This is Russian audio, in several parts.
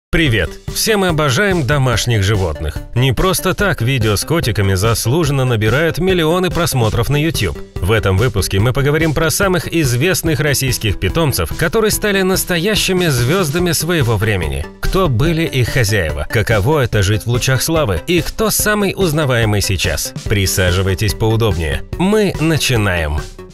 Привет! Все мы обожаем домашних животных. Не просто так видео с котиками заслуженно набирают миллионы просмотров на YouTube. В этом выпуске мы поговорим про самых известных российских питомцев, которые стали настоящими звездами своего времени. Кто были их хозяева, каково это жить в лучах славы и кто самый узнаваемый сейчас. Присаживайтесь поудобнее. Мы начинаем!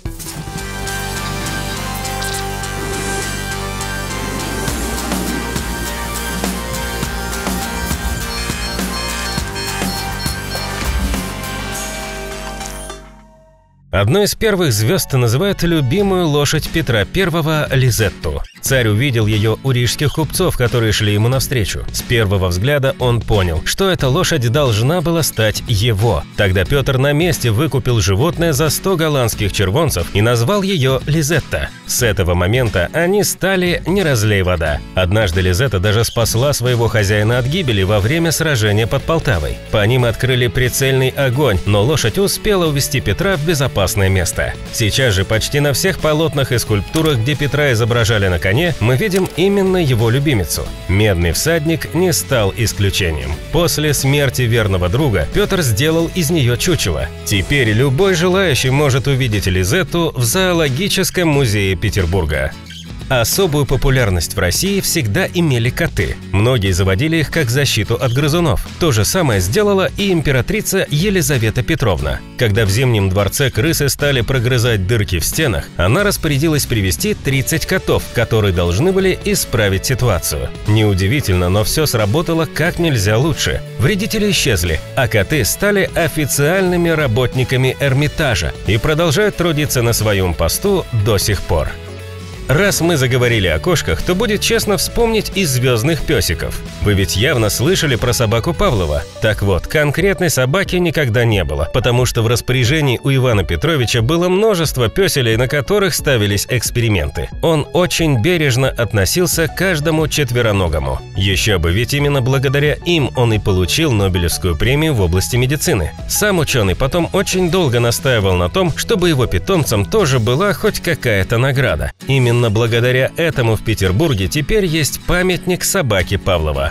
Одной из первых звезд называют любимую лошадь Петра I Лизетту. Царь увидел ее у рижских купцов, которые шли ему навстречу. С первого взгляда он понял, что эта лошадь должна была стать его. Тогда Петр на месте выкупил животное за 100 голландских червонцев и назвал ее Лизетта. С этого момента они стали не разлей вода. Однажды Лизетта даже спасла своего хозяина от гибели во время сражения под Полтавой. По ним открыли прицельный огонь, но лошадь успела увести Петра в безопасное место. Сейчас же почти на всех полотнах и скульптурах, где Петра изображали на коне, мы видим именно его любимицу. Медный всадник не стал исключением. После смерти верного друга Петр сделал из нее чучело. Теперь любой желающий может увидеть Лизетту в зоологическом музее Петербурга. Особую популярность в России всегда имели коты. Многие заводили их как защиту от грызунов. То же самое сделала и императрица Елизавета Петровна. Когда в Зимнем дворце крысы стали прогрызать дырки в стенах, она распорядилась привести 30 котов, которые должны были исправить ситуацию. Неудивительно, но все сработало как нельзя лучше. Вредители исчезли, а коты стали официальными работниками Эрмитажа и продолжают трудиться на своем посту до сих пор. Раз мы заговорили о кошках, то будет честно вспомнить и звездных песиков. Вы ведь явно слышали про собаку Павлова. Так вот, конкретной собаки никогда не было, потому что в распоряжении у Ивана Петровича было множество пёселей, на которых ставились эксперименты. Он очень бережно относился к каждому четвероногому. Еще бы, ведь именно благодаря им он и получил Нобелевскую премию в области медицины. Сам ученый потом очень долго настаивал на том, чтобы его питомцам тоже была хоть какая-то награда. Именно благодаря этому в Петербурге теперь есть памятник собаке Павлова.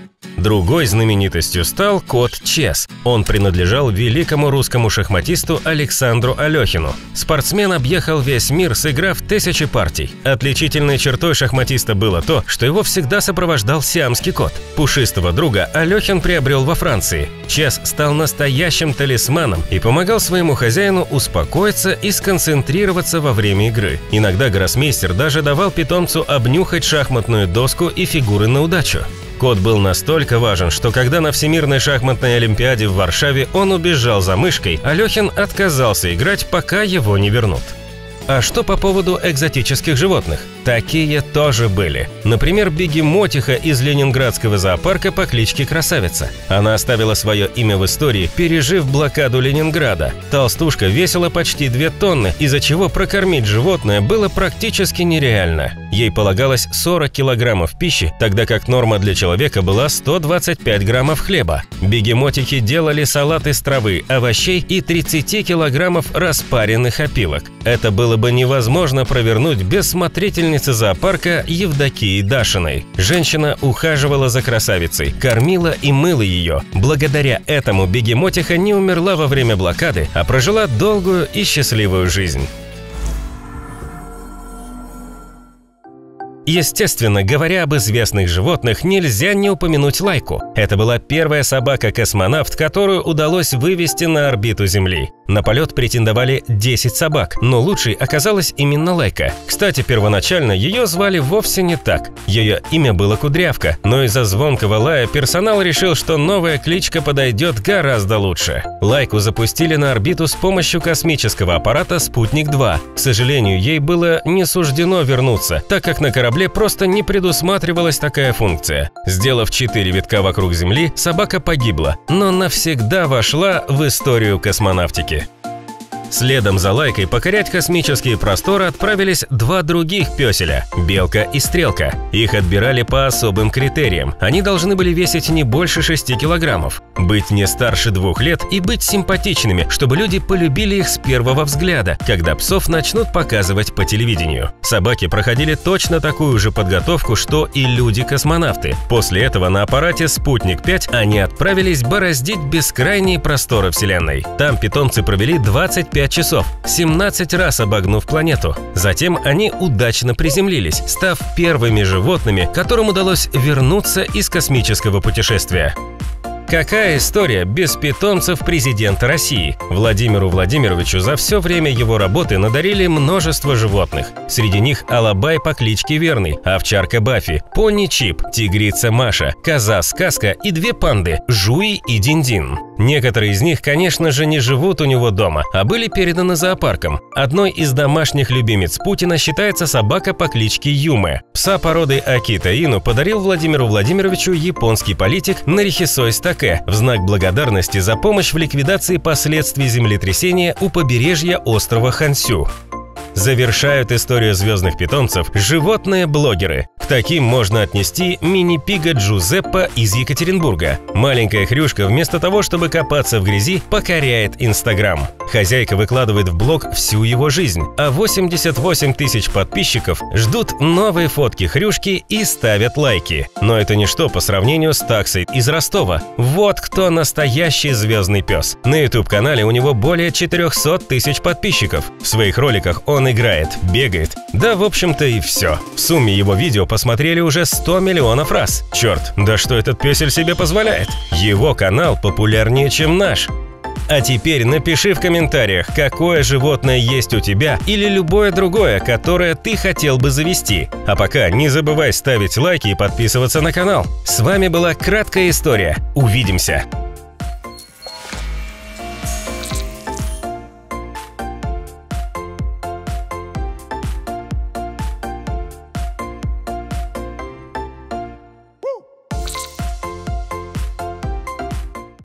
Другой знаменитостью стал кот Чес. Он принадлежал великому русскому шахматисту Александру Алехину. Спортсмен объехал весь мир, сыграв тысячи партий. Отличительной чертой шахматиста было то, что его всегда сопровождал сиамский кот. Пушистого друга Алехин приобрел во Франции. Чес стал настоящим талисманом и помогал своему хозяину успокоиться и сконцентрироваться во время игры. Иногда гроссмейстер даже давал питомцу обнюхать шахматную доску и фигуры на удачу. Кот был настолько важен, что когда на Всемирной шахматной олимпиаде в Варшаве он убежал за мышкой, Алехин отказался играть, пока его не вернут. А что по поводу экзотических животных? Такие тоже были. Например, бегемотиха из ленинградского зоопарка по кличке Красавица. Она оставила свое имя в истории, пережив блокаду Ленинграда. Толстушка весила почти 2 тонны, из-за чего прокормить животное было практически нереально. Ей полагалось 40 килограммов пищи, тогда как норма для человека была 125 граммов хлеба. Бегемотихи делали салат из травы, овощей и 30 килограммов распаренных опилок. Это было бы невозможно провернуть без смотрительницы зоопарка Евдокии Дашиной. Женщина ухаживала за красавицей, кормила и мыла ее. Благодаря этому бегемотиха не умерла во время блокады, а прожила долгую и счастливую жизнь. Естественно, говоря об известных животных, нельзя не упомянуть Лайку. Это была первая собака-космонавт, которую удалось вывести на орбиту Земли. На полет претендовали 10 собак, но лучшей оказалась именно Лайка. Кстати, первоначально ее звали вовсе не так. Ее имя было Кудрявка, но из-за звонкого лая персонал решил, что новая кличка подойдет гораздо лучше. Лайку запустили на орбиту с помощью космического аппарата «Спутник-2». К сожалению, ей было не суждено вернуться, так как на корабле просто не предусматривалась такая функция. Сделав 4 витка вокруг Земли, собака погибла, но навсегда вошла в историю космонавтики. Следом за Лайкой покорять космические просторы отправились два других пёселя – Белка и Стрелка. Их отбирали по особым критериям. Они должны были весить не больше 6 килограммов, быть не старше 2 лет и быть симпатичными, чтобы люди полюбили их с первого взгляда, когда псов начнут показывать по телевидению. Собаки проходили точно такую же подготовку, что и люди-космонавты. После этого на аппарате «Спутник-5» они отправились бороздить бескрайние просторы Вселенной. Там питомцы провели 25 часов, 17 раз обогнув планету. Затем они удачно приземлились, став первыми животными, которым удалось вернуться из космического путешествия. Какая история без питомцев президента России? Владимиру Владимировичу за все время его работы надарили множество животных. Среди них алабай по кличке Верный, овчарка Баффи, пони Чип, тигрица Маша, коза Сказка и две панды – Жуи и Динь-Дин. Некоторые из них, конечно же, не живут у него дома, а были переданы зоопаркам. Одной из домашних любимец Путина считается собака по кличке Юме. Пса породы Акита Ину подарил Владимиру Владимировичу японский политик Нарихисой Стаке в знак благодарности за помощь в ликвидации последствий землетрясения у побережья острова Хансю. Завершают историю звездных питомцев животные-блогеры. К таким можно отнести мини-пига Джузеппе из Екатеринбурга. Маленькая хрюшка вместо того, чтобы копаться в грязи, покоряет Инстаграм. Хозяйка выкладывает в блог всю его жизнь, а 88 тысяч подписчиков ждут новые фотки хрюшки и ставят лайки. Но это ничто по сравнению с таксой из Ростова. Вот кто настоящий звездный пес. На YouTube-канале у него более 400 тысяч подписчиков. В своих роликах он играет, бегает, да в общем-то и все. В сумме его видео посмотрели уже 100 миллионов раз. Черт, да что этот песель себе позволяет? Его канал популярнее, чем наш. А теперь напиши в комментариях, какое животное есть у тебя или любое другое, которое ты хотел бы завести. А пока не забывай ставить лайки и подписываться на канал. С вами была краткая история. Увидимся!